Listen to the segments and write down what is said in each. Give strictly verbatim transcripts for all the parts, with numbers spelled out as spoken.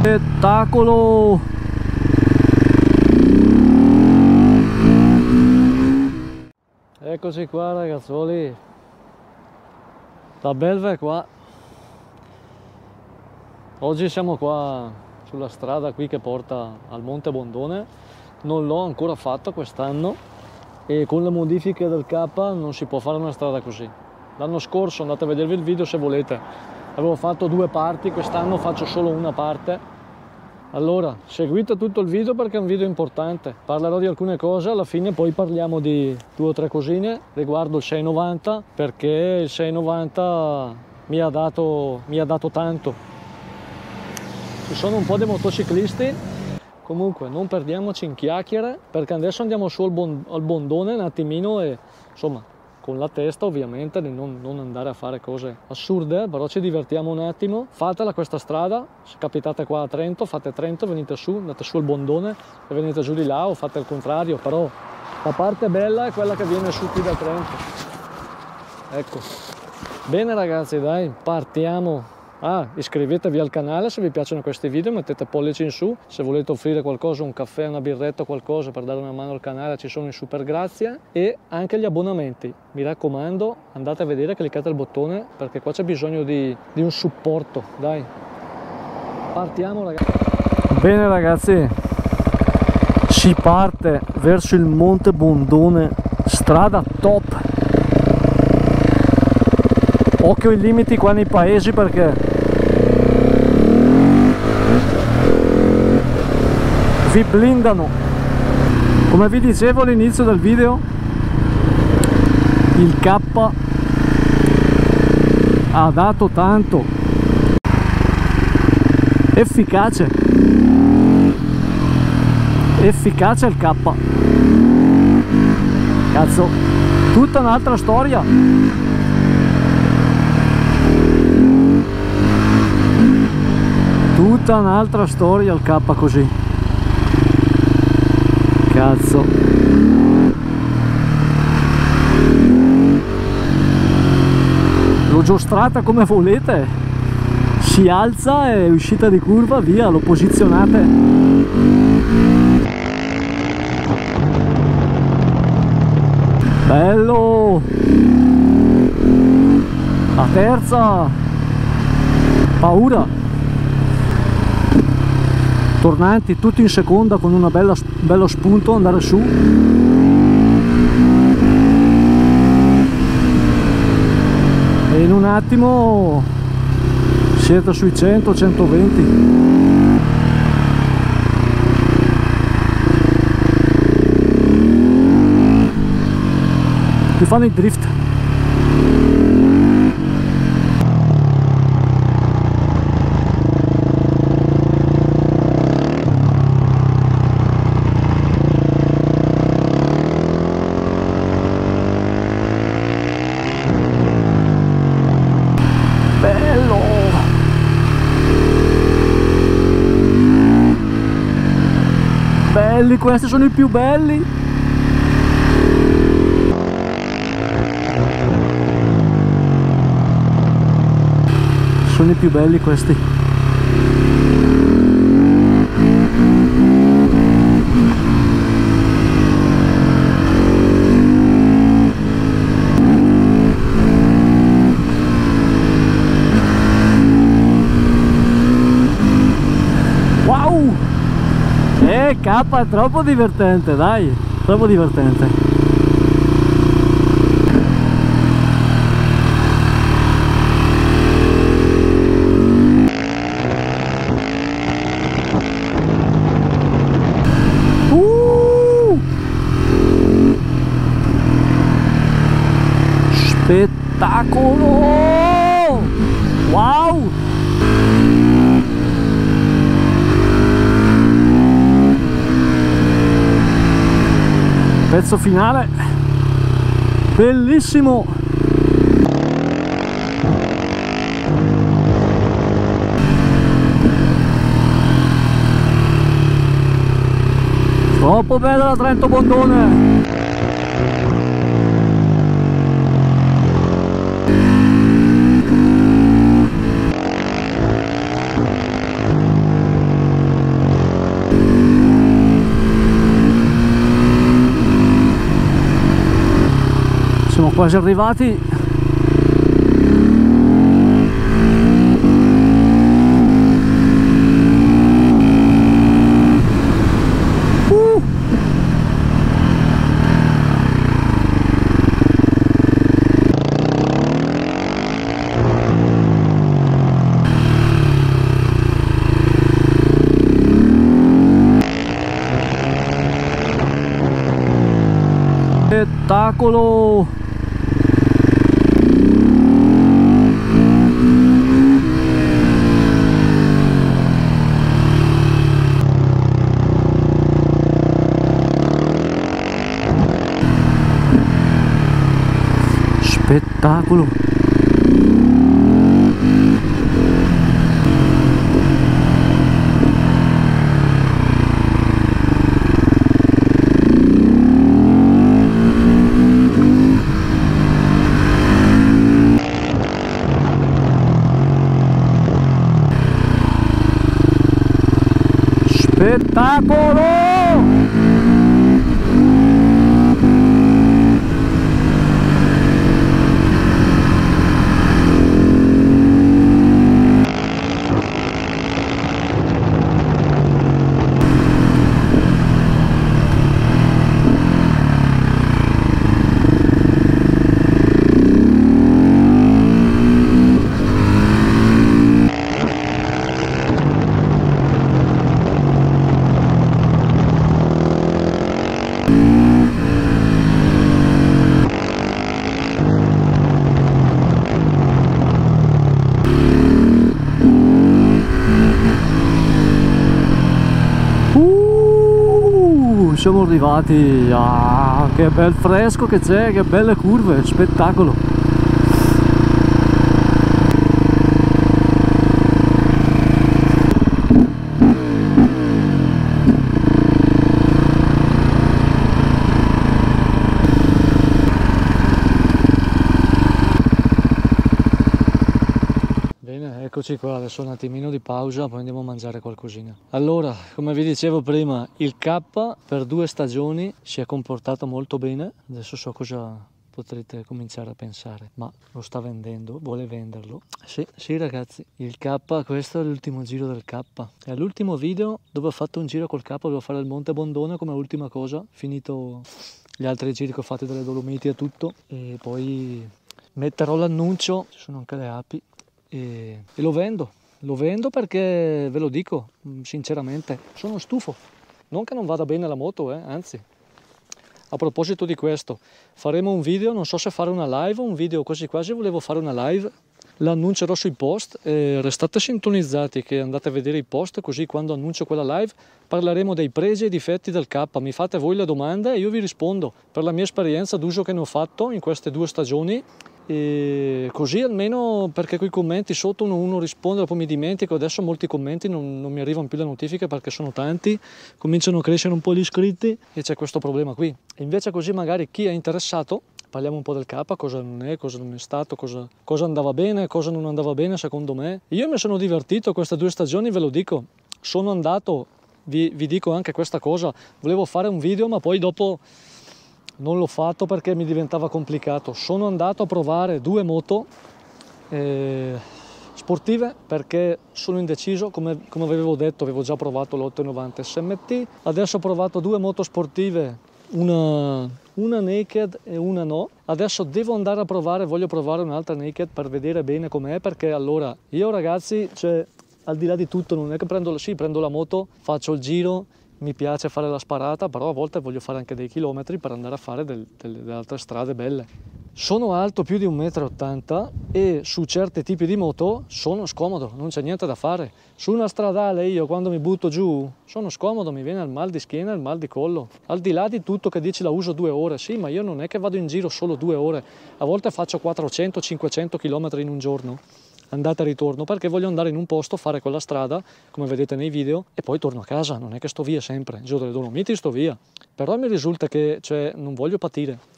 Spettacolo! Eccoci qua ragazzoli, la belva è qua. Oggi siamo qua sulla strada qui che porta al Monte Bondone. Non l'ho ancora fatto quest'anno e con le modifiche del K non si può fare una strada così. L'anno scorso, andate a vedervi il video se volete, avevo fatto due parti, quest'anno faccio solo una parte. Allora, seguite tutto il video perché è un video importante, parlerò di alcune cose, alla fine poi parliamo di due o tre cosine riguardo il sei novanta, perché il sei novanta mi ha dato, mi ha dato tanto. Ci sono un po' di motociclisti, comunque non perdiamoci in chiacchiere, perché adesso andiamo su al, bon, al Bondone un attimino e insomma con la testa ovviamente di non, non andare a fare cose assurde, però ci divertiamo un attimo. Fatela questa strada, se capitate qua a Trento, fate Trento, venite su, andate su al Bondone e venite giù di là, o fate il contrario, però la parte bella è quella che viene su qui da Trento. Ecco, bene ragazzi, dai, partiamo. Ah, iscrivetevi al canale se vi piacciono questi video, mettete pollici in su, se volete offrire qualcosa, un caffè, una birretta, qualcosa per dare una mano al canale, ci sono i super grazie, e anche gli abbonamenti, mi raccomando, andate a vedere, cliccate il bottone perché qua c'è bisogno di, di un supporto, dai. Partiamo ragazzi. Bene ragazzi, si parte verso il Monte Bondone, strada top. Occhio ai limiti qua nei paesi perché vi blindano. Come vi dicevo all'inizio del video, il K ha dato tanto, efficace, efficace il K, cazzo, tutta un'altra storia. Tutta un'altra storia il K così. Cazzo. L'ho giostrata come volete. Si alza e uscita di curva, via, lo posizionate. Bello. La terza. Paura. Tornanti tutti in seconda con una bella bello spunto, andare su. E in un attimo siete sui cento centoventi. Ti fanno i drift. Belli, questi sono i più belli. Sono i più belli questi. Wow! Eh, K è troppo divertente, dai, troppo divertente. Uh! Spettacolo! Wow! Pezzo finale bellissimo. Troppo bella la Trento Bondone. quasi arrivati. Uh. Spettacolo! Spettacolo! Spettacolo! Siamo arrivati, ah, che bel fresco che c'è, che belle curve, spettacolo. Bene, eccoci qua, adesso un attimino di pausa, poi andiamo a mangiare qualcosina. Allora, come vi dicevo prima, il K per due stagioni si è comportato molto bene, adesso so cosa potrete cominciare a pensare, ma lo sta vendendo, vuole venderlo. Sì, sì ragazzi, il K, questo è l'ultimo giro del K, è l'ultimo video dove ho fatto un giro col K, dovevo fare il Monte Bondone come ultima cosa, finito gli altri giri che ho fatto delle Dolomiti e tutto, e poi metterò l'annuncio, ci sono anche le api, e, e lo vendo, lo vendo perché ve lo dico sinceramente, sono stufo, non che non vada bene la moto, eh, anzi. A proposito di questo, faremo un video, non so se fare una live, un video quasi quasi volevo fare una live, l'annuncerò sui post, e restate sintonizzati che andate a vedere i post, così quando annuncio quella live parleremo dei pregi e difetti del K, mi fate voi le domande e io vi rispondo per la mia esperienza d'uso che ne ho fatto in queste due stagioni, e così almeno, perché con i commenti sotto uno, uno risponde, poi mi dimentico, adesso molti commenti non, non mi arrivano più le notifiche perché sono tanti, cominciano a crescere un po' gli iscritti e c'è questo problema qui. E invece così magari chi è interessato, parliamo un po' del K, cosa non è, cosa non è stato, cosa, cosa andava bene, cosa non andava bene secondo me. Io mi sono divertito queste due stagioni, ve lo dico, sono andato, vi, vi dico anche questa cosa, volevo fare un video ma poi dopo non l'ho fatto perché mi diventava complicato. Sono andato a provare due moto eh, sportive perché sono indeciso, come, come avevo detto, avevo già provato l'ottocentonovanta S M T, adesso ho provato due moto sportive, una, una naked e una no. Adesso devo andare a provare, voglio provare un'altra naked per vedere bene com'è, perché allora io ragazzi, cioè al di là di tutto non è che prendo, sì, prendo la moto, faccio il giro, mi piace fare la sparata, però a volte voglio fare anche dei chilometri per andare a fare del, del, delle altre strade belle. Sono alto più di un metro e ottanta e su certi tipi di moto sono scomodo, non c'è niente da fare. Su una stradale io quando mi butto giù sono scomodo, mi viene il mal di schiena e il mal di collo. Al di là di tutto che dici la uso due ore, sì, ma io non è che vado in giro solo due ore, a volte faccio quattrocento cinquecento chilometri in un giorno, andata e ritorno, perché voglio andare in un posto, fare quella strada, come vedete nei video, e poi torno a casa, non è che sto via sempre, il giorno delle Dolomiti sto via, però mi risulta che, cioè, non voglio patire.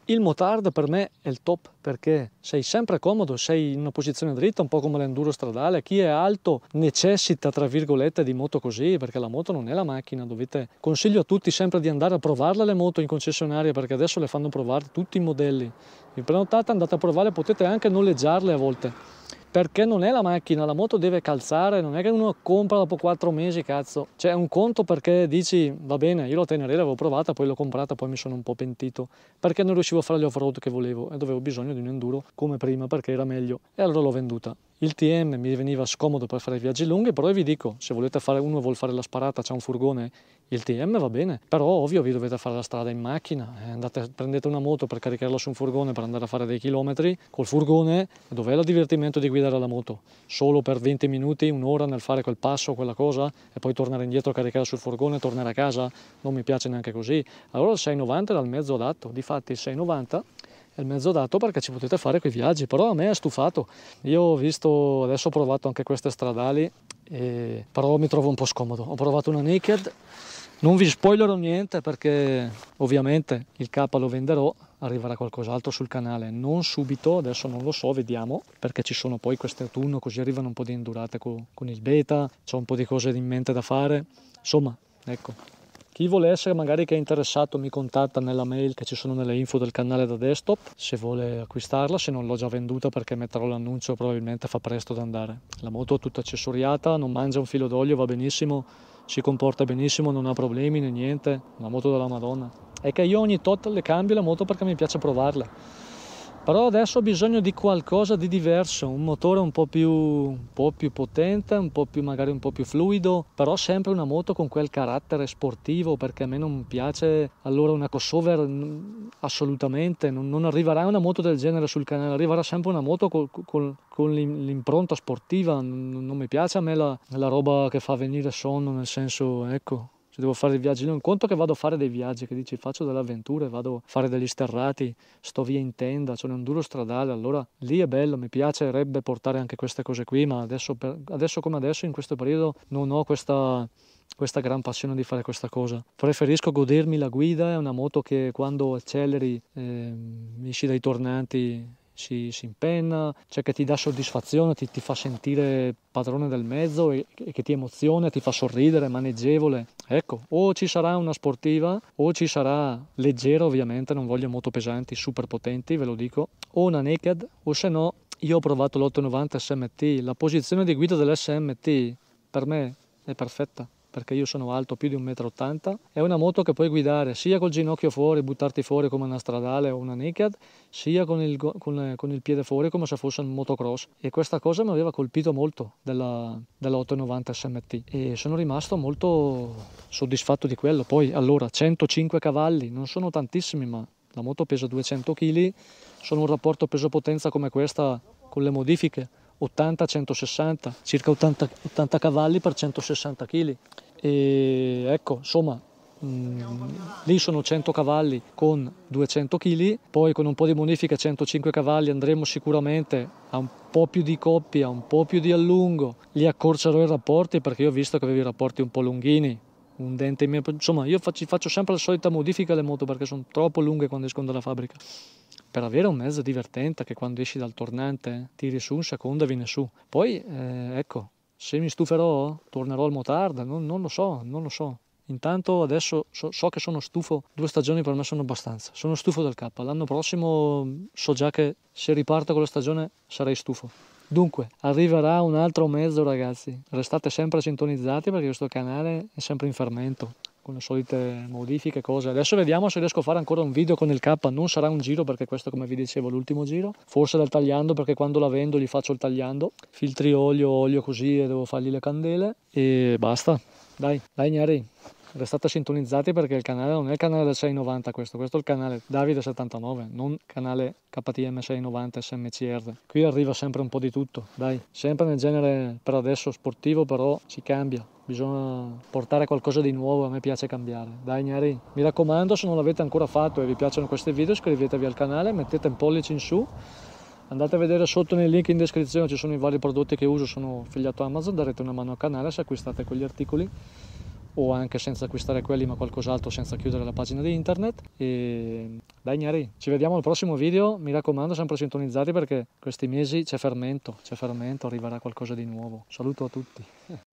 Il motard per me è il top perché sei sempre comodo, sei in una posizione dritta, un po' come l'enduro stradale. Chi è alto necessita, tra virgolette, di moto così, perché la moto non è la macchina. Dovete... Consiglio a tutti sempre di andare a provarle le moto in concessionaria, perché adesso le fanno provare tutti i modelli. Vi prenotate, andate a provare, potete anche noleggiarle a volte. Perché non è la macchina, la moto deve calzare, non è che uno compra dopo quattro mesi, cazzo. C'è un conto perché dici, va bene, io l'ho tenerei, l'avevo provata, poi l'ho comprata, poi mi sono un po' pentito, perché non riuscivo a fare gli off-road che volevo e dovevo bisogno di un enduro come prima perché era meglio. E allora l'ho venduta. Il T M mi veniva scomodo per fare viaggi lunghi, però vi dico, se volete fare, uno vuol fare la sparata, c'è un furgone, il T M va bene, però ovvio vi dovete fare la strada in macchina, eh, andate, prendete una moto per caricarla su un furgone per andare a fare dei chilometri, col furgone, dov'è il divertimento di guidare la moto? Solo per venti minuti, un'ora nel fare quel passo, quella cosa, e poi tornare indietro a caricare sul furgone e tornare a casa? Non mi piace neanche così. Allora il sei novanta era il mezzo adatto, difatti il sei novanta è il mezzo adatto perché ci potete fare quei viaggi, però a me è stufato. Io ho visto, adesso ho provato anche queste stradali, e... però mi trovo un po' scomodo. Ho provato una naked, non vi spoilerò niente perché ovviamente il K lo venderò, arriverà qualcos'altro sul canale, non subito, adesso non lo so, vediamo, perché ci sono poi queste autunno, così arrivano un po' di endurate con, con il beta, c'ho un po' di cose in mente da fare, insomma, ecco. Chi vuole essere, magari che è interessato, mi contatta nella mail che ci sono nelle info del canale da desktop, se vuole acquistarla, se non l'ho già venduta perché metterò l'annuncio, probabilmente fa presto ad andare. La moto è tutta accessoriata, non mangia un filo d'olio, va benissimo, si comporta benissimo, non ha problemi né niente, una moto della Madonna. È che io ogni tot le cambio la moto perché mi piace provarle. Però adesso ho bisogno di qualcosa di diverso, un motore un po' più, un po' più potente, un po' più, magari un po' più fluido, però sempre una moto con quel carattere sportivo, perché a me non piace allora una crossover, assolutamente, non, non arriverà una moto del genere sul canale, arriverà sempre una moto col, col, con l'impronta sportiva, non, non mi piace a me la, la roba che fa venire sonno, nel senso, ecco. Se devo fare dei viaggi, non conto che vado a fare dei viaggi, che dici faccio delle avventure, vado a fare degli sterrati, sto via in tenda, c'è un enduro stradale, allora lì è bello, mi piacerebbe portare anche queste cose qui, ma adesso, per, adesso come adesso in questo periodo non ho questa, questa gran passione di fare questa cosa. Preferisco godermi la guida, è una moto che quando acceleri, eh, esci dai tornanti, Si, si impenna, cioè che ti dà soddisfazione, ti, ti fa sentire padrone del mezzo e, e che ti emoziona, ti fa sorridere, maneggevole. Ecco, o ci sarà una sportiva o ci sarà leggera, ovviamente, non voglio moto pesanti, super potenti, ve lo dico, o una naked, o se no io ho provato l'ottocentonovanta S M T, la posizione di guida dell'S M T per me è perfetta, perché io sono alto più di un metro e ottanta, è una moto che puoi guidare sia col ginocchio fuori, buttarti fuori come una stradale o una naked, sia con il, con, con il piede fuori come se fosse un motocross, e questa cosa mi aveva colpito molto della, dell'ottocentonovanta S M T e sono rimasto molto soddisfatto di quello. Poi allora centocinque cavalli non sono tantissimi, ma la moto pesa duecento chili, sono un rapporto peso-potenza come questa con le modifiche ottanta centosessanta, circa ottanta, ottanta cavalli per centosessanta chili. E ecco, insomma, mh, lì sono cento cavalli con duecento chili, poi con un po' di modifica centocinque cavalli andremo sicuramente a un po' più di coppia, un po' più di allungo, li accorcerò i rapporti perché io ho visto che avevi i rapporti un po' lunghini, un dente in meno, insomma io faccio, faccio sempre la solita modifica alle moto perché sono troppo lunghe quando escono dalla fabbrica, per avere un mezzo divertente che quando esci dal tornante tiri su un secondo e viene su. Poi eh, ecco, se mi stuferò tornerò al motard, non, non lo so, non lo so. Intanto adesso so, so che sono stufo, due stagioni per me sono abbastanza, sono stufo del K, l'anno prossimo so già che se riparto con la stagione sarei stufo. Dunque, arriverà un altro mezzo, ragazzi, restate sempre sintonizzati perché questo canale è sempre in fermento, con le solite modifiche, cose. Adesso vediamo se riesco a fare ancora un video con il K, non sarà un giro perché questo, come vi dicevo, è l'ultimo giro, forse del tagliando perché quando la vendo gli faccio il tagliando, filtri olio, olio così e devo fargli le candele e basta. Dai, dai Gnari, restate sintonizzati perché il canale non è il canale del sei novanta questo, questo è il canale Davide settantanove, non canale K T M sei novanta S M C R. Qui arriva sempre un po' di tutto, dai, sempre nel genere per adesso sportivo, però si cambia. Bisogna portare qualcosa di nuovo, a me piace cambiare. Dai Gnari, mi raccomando, se non l'avete ancora fatto e vi piacciono questi video, iscrivetevi al canale, mettete un pollice in su, andate a vedere sotto nei link in descrizione, ci sono i vari prodotti che uso, sono affiliato a Amazon, darete una mano al canale se acquistate quegli articoli. o anche senza acquistare quelli ma qualcos'altro senza chiudere la pagina di internet. E dai gnari, ci vediamo al prossimo video, mi raccomando sempre sintonizzati perché questi mesi c'è fermento, c'è fermento, arriverà qualcosa di nuovo. Saluto a tutti.